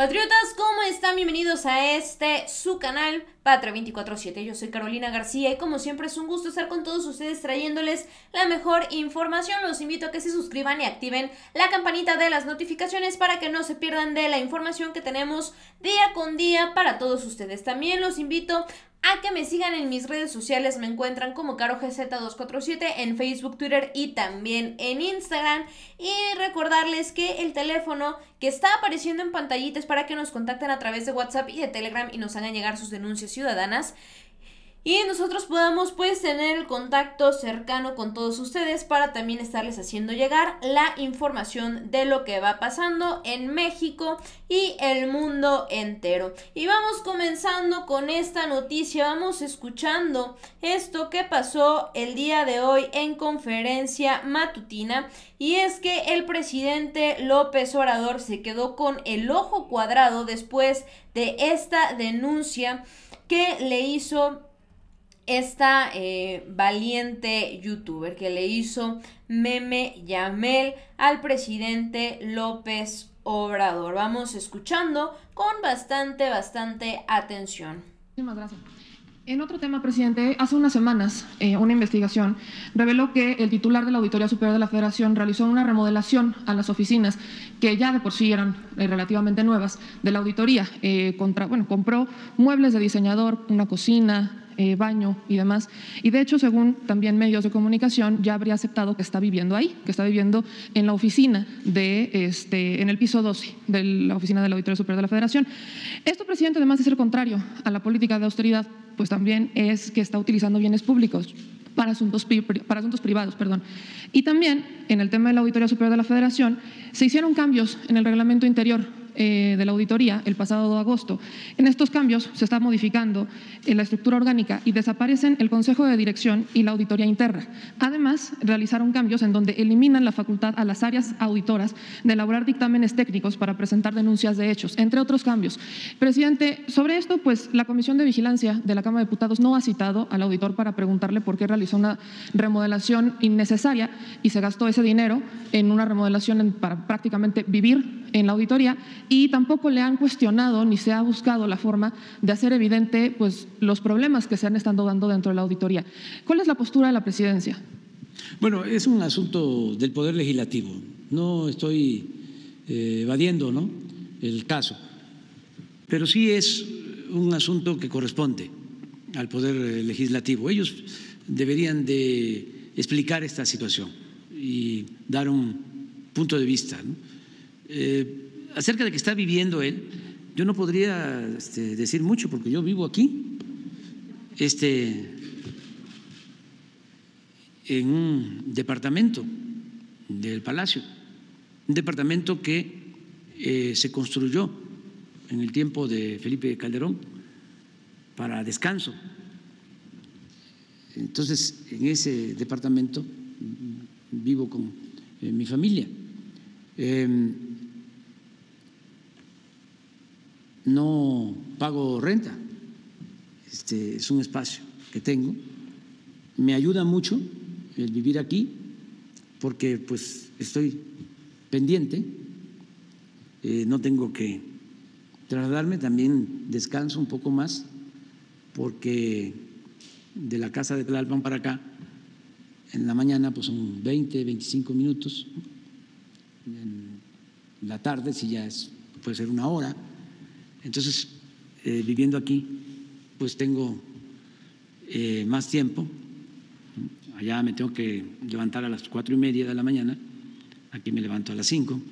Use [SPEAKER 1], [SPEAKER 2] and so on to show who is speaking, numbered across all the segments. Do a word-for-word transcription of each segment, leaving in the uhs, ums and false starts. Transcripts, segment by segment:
[SPEAKER 1] Patriotas, ¿cómo están? Bienvenidos a este, su canal, Patria veinticuatro siete. Yo soy Carolina García y como siempre es un gusto estar con todos ustedes trayéndoles la mejor información. Los invito a que se suscriban y activen la campanita de las notificaciones para que no se pierdan de la información que tenemos día con día para todos ustedes. También los invito a que me sigan en mis redes sociales. Me encuentran como Caro G Z dos cuatro siete en Facebook, Twitter y también en Instagram. Y recordarles que el teléfono que está apareciendo en pantallita es para que nos contacten a través de WhatsApp y de Telegram y nos hagan llegar sus denuncias ciudadanas. Y nosotros podamos pues tener el contacto cercano con todos ustedes para también estarles haciendo llegar la información de lo que va pasando en México y el mundo entero. Y vamos comenzando con esta noticia, vamos escuchando esto que pasó el día de hoy en conferencia matutina. Y es que el presidente López Obrador se quedó con el ojo cuadrado después de esta denuncia que le hizo esta eh, valiente youtuber, que le hizo Meme Yamel al presidente López Obrador. Vamos escuchando con bastante, bastante atención.
[SPEAKER 2] Muchísimas gracias. En otro tema, presidente, hace unas semanas eh, una investigación reveló que el titular de la Auditoría Superior de la Federación realizó una remodelación a las oficinas que ya de por sí eran eh, relativamente nuevas de la auditoría. Eh, contra, bueno, compró muebles de diseñador, una cocina, Eh, baño y demás. Y de hecho, según también medios de comunicación, ya habría aceptado que está viviendo ahí, que está viviendo en la oficina de, este, en el piso doce de la oficina de la Auditoría Superior de la Federación. Esto, presidente, además de ser contrario a la política de austeridad, pues también es que está utilizando bienes públicos para asuntos, para asuntos privados, perdón. Y también, en el tema de la Auditoría Superior de la Federación, se hicieron cambios en el reglamento interior Eh, de la auditoría el pasado agosto. En estos cambios se está modificando eh, la estructura orgánica y desaparecen el Consejo de Dirección y la auditoría interna. Además, realizaron cambios en donde eliminan la facultad a las áreas auditoras de elaborar dictámenes técnicos para presentar denuncias de hechos, entre otros cambios. Presidente, sobre esto, pues la Comisión de Vigilancia de la Cámara de Diputados no ha citado al auditor para preguntarle por qué realizó una remodelación innecesaria y se gastó ese dinero en una remodelación en, para prácticamente vivir en la auditoría, y tampoco le han cuestionado ni se ha buscado la forma de hacer evidente pues, los problemas que se han estado dando dentro de la auditoría. ¿Cuál es la postura de la presidencia?
[SPEAKER 3] Bueno, es un asunto del Poder Legislativo. No estoy eh, evadiendo, ¿no?, el caso, pero sí es un asunto que corresponde al Poder Legislativo. Ellos deberían de explicar esta situación y dar un punto de vista, ¿no? Eh, acerca de que está viviendo él, yo no podría este, decir mucho porque yo vivo aquí, este, en un departamento del Palacio, un departamento que eh, se construyó en el tiempo de Felipe Calderón para descanso. Entonces, en ese departamento vivo con eh, mi familia. Eh, No pago renta, este es un espacio que tengo. Me ayuda mucho el vivir aquí porque pues estoy pendiente, eh, no tengo que trasladarme, también descanso un poco más porque de la casa de Tlalpan para acá en la mañana pues son veinte, veinticinco minutos, en la tarde si ya es, puede ser una hora. Entonces, eh, viviendo aquí, pues tengo eh, más tiempo. Allá me tengo que levantar a las cuatro y media de la mañana, aquí me levanto a las cinco,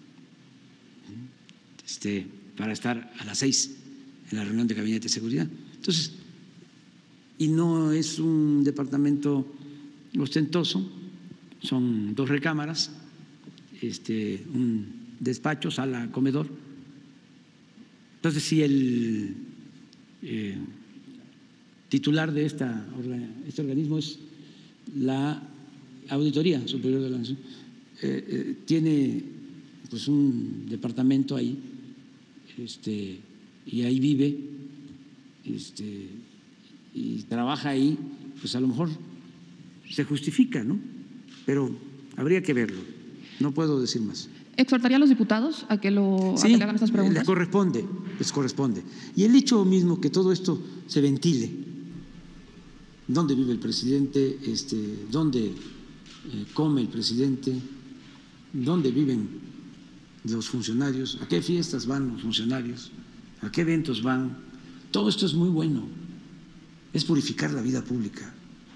[SPEAKER 3] este, para estar a las seis en la reunión de gabinete de seguridad. Entonces, y no es un departamento ostentoso, son dos recámaras, este, un despacho, sala, comedor. Entonces, si el eh, titular de esta, este organismo es la Auditoría Superior de la Nación, eh, eh, tiene pues un departamento ahí, este, y ahí vive, este, y trabaja ahí, pues a lo mejor se justifica, ¿no? Pero habría que verlo, no puedo decir más.
[SPEAKER 2] ¿Exhortaría a los diputados a que, lo,
[SPEAKER 3] sí,
[SPEAKER 2] a que le hagan estas preguntas?
[SPEAKER 3] les corresponde, les corresponde. Y el hecho mismo que todo esto se ventile, dónde vive el presidente, este, dónde eh, come el presidente, dónde viven los funcionarios, a qué fiestas van los funcionarios, a qué eventos van, todo esto es muy bueno, es purificar la vida pública,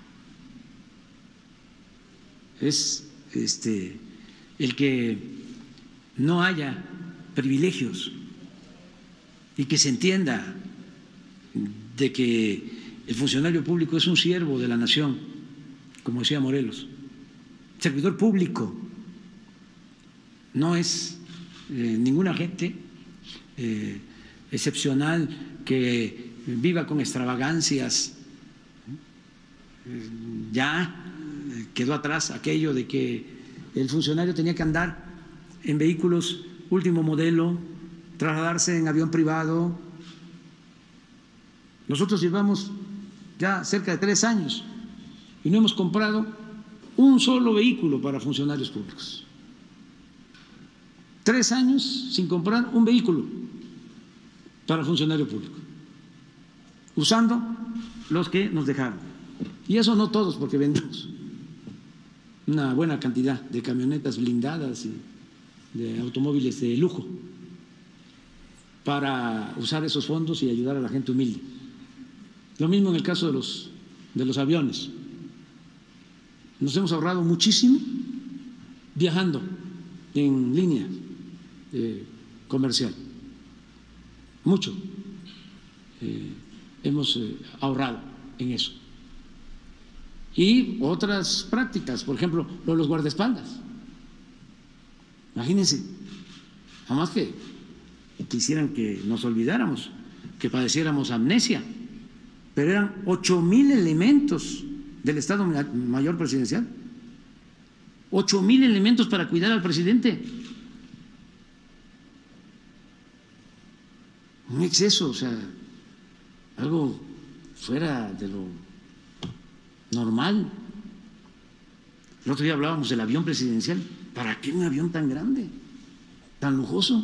[SPEAKER 3] es este, el que no haya privilegios y que se entienda de que el funcionario público es un siervo de la nación, como decía Morelos, servidor público, no es eh, ningún agente eh, excepcional que viva con extravagancias. Ya quedó atrás aquello de que el funcionario tenía que andar en vehículos último modelo, trasladarse en avión privado. Nosotros llevamos ya cerca de tres años y no hemos comprado un solo vehículo para funcionarios públicos. Tres años sin comprar un vehículo para funcionario público, usando los que nos dejaron. Y eso no todos, porque vendemos una buena cantidad de camionetas blindadas y de automóviles de lujo para usar esos fondos y ayudar a la gente humilde. Lo mismo en el caso de los, de los aviones. Nos hemos ahorrado muchísimo viajando en línea eh, comercial. Mucho eh, hemos eh, ahorrado en eso. Y otras prácticas, por ejemplo, lo de los guardaespaldas. Imagínense, jamás que quisieran que nos olvidáramos, que padeciéramos amnesia, pero eran ocho mil elementos del Estado Mayor Presidencial, ocho mil elementos para cuidar al presidente. Un exceso, o sea, algo fuera de lo normal. El otro día hablábamos del avión presidencial. ¿Para qué un avión tan grande, tan lujoso?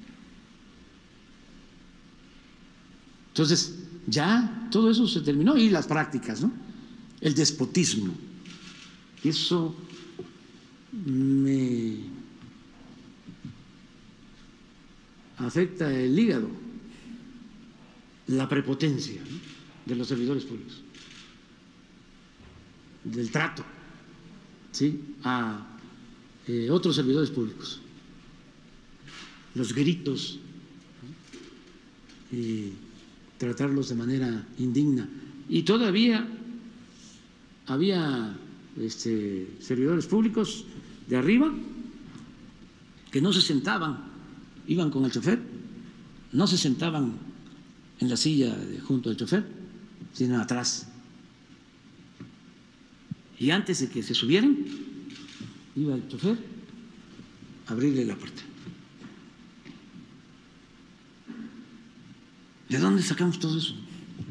[SPEAKER 3] Entonces, ya todo eso se terminó. Y las prácticas, ¿no? El despotismo. Eso me afecta el hígado. La prepotencia, ¿no?, de los servidores públicos, del trato, ¿sí?, a eh, otros servidores públicos, los gritos, ¿no?, y tratarlos de manera indigna. Y todavía había este, servidores públicos de arriba que no se sentaban, iban con el chofer, no se sentaban en la silla de, junto al chofer, sino atrás. Y antes de que se subieran, iba el chofer a abrirle la puerta. ¿De dónde sacamos todo eso?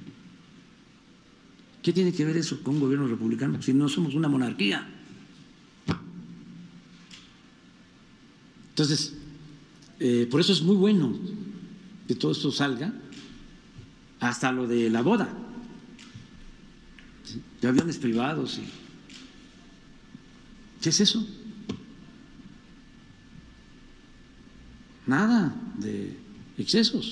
[SPEAKER 3] ¿Qué tiene que ver eso con un gobierno republicano si no somos una monarquía? Entonces, eh, por eso es muy bueno que todo esto salga, hasta lo de la boda, ¿sí?, de aviones privados. Y, ¿qué es eso? Nada de excesos.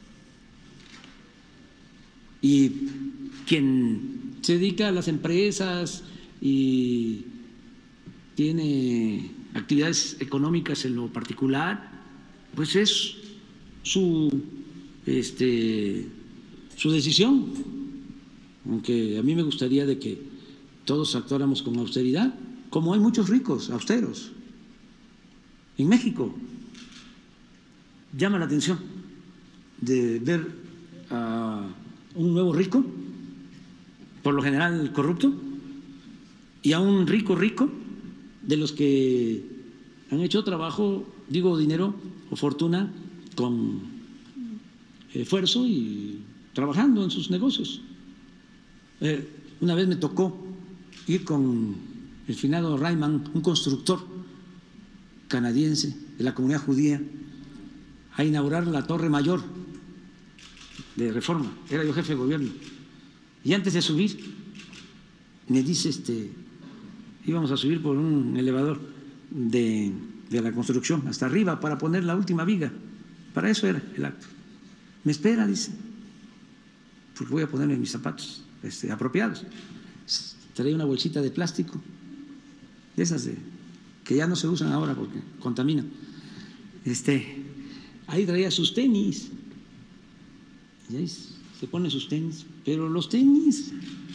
[SPEAKER 3] Y quien se dedica a las empresas y tiene actividades económicas en lo particular, pues es su este su decisión, aunque a mí me gustaría de que todos actuáramos con austeridad, como hay muchos ricos austeros en México. Llama la atención de ver a un nuevo rico, por lo general corrupto, y a un rico rico de los que han hecho trabajo, digo dinero o fortuna, con esfuerzo y trabajando en sus negocios. Eh, una vez me tocó ir con el finado Rayman, un constructor canadiense, de la comunidad judía, a inaugurar la Torre Mayor de Reforma. Era yo jefe de gobierno. Y antes de subir, me dice, este, íbamos a subir por un elevador de, de la construcción hasta arriba para poner la última viga. Para eso era el acto. Me espera, dice, porque voy a ponerme mis zapatos este, apropiados. Traía una bolsita de plástico, de esas de, que ya no se usan ahora porque contaminan. Este, ahí traía sus tenis. Y ahí se pone sus tenis. Pero los tenis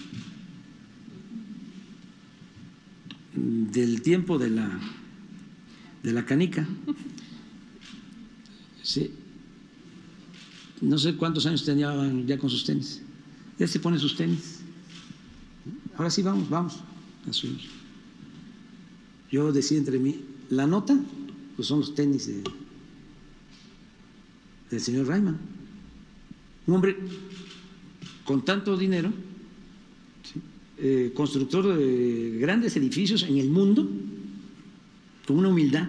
[SPEAKER 3] del tiempo de la, de la canica, sí, no sé cuántos años tenían ya con sus tenis. Ya se pone sus tenis. Ahora sí vamos, vamos a subir. Yo decía entre mí, la nota, pues son los tenis de, del señor Reimann. Un hombre con tanto dinero, ¿sí? eh, constructor de grandes edificios en el mundo, con una humildad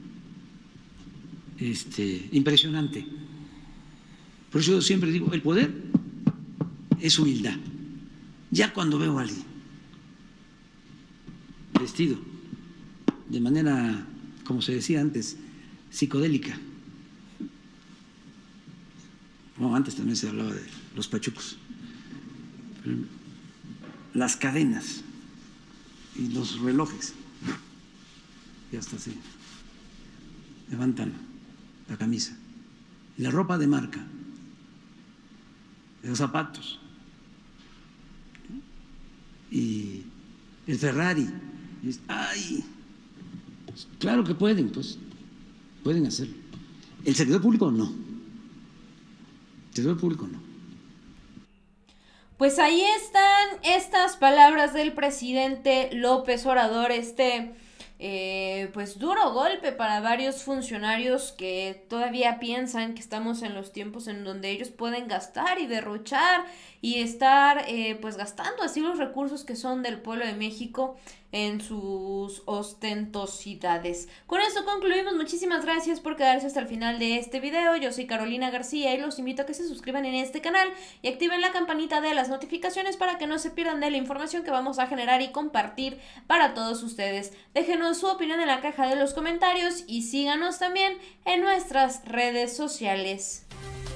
[SPEAKER 3] este, impresionante. Por eso yo siempre digo, el poder es humildad. Ya cuando veo a alguien vestido de manera, como se decía antes, psicodélica. No, antes también se hablaba de los pachucos. Las cadenas y los relojes. Y hasta se levantan la camisa. Y la ropa de marca. Los zapatos. Y el Ferrari. Y, ¡ay! Claro que pueden, pues. Pueden hacerlo. El servidor público no. El servidor público no.
[SPEAKER 1] Pues ahí están estas palabras del presidente López Obrador, este eh, pues duro golpe para varios funcionarios que todavía piensan que estamos en los tiempos en donde ellos pueden gastar y derrochar y estar eh, pues gastando así los recursos que son del pueblo de México en sus ostentosidades. Con esto concluimos. Muchísimas gracias por quedarse hasta el final de este video. Yo soy Carolina García y los invito a que se suscriban en este canal y activen la campanita de las notificaciones para que no se pierdan de la información que vamos a generar y compartir para todos ustedes. Déjenos su opinión en la caja de los comentarios y síganos también en nuestras redes sociales.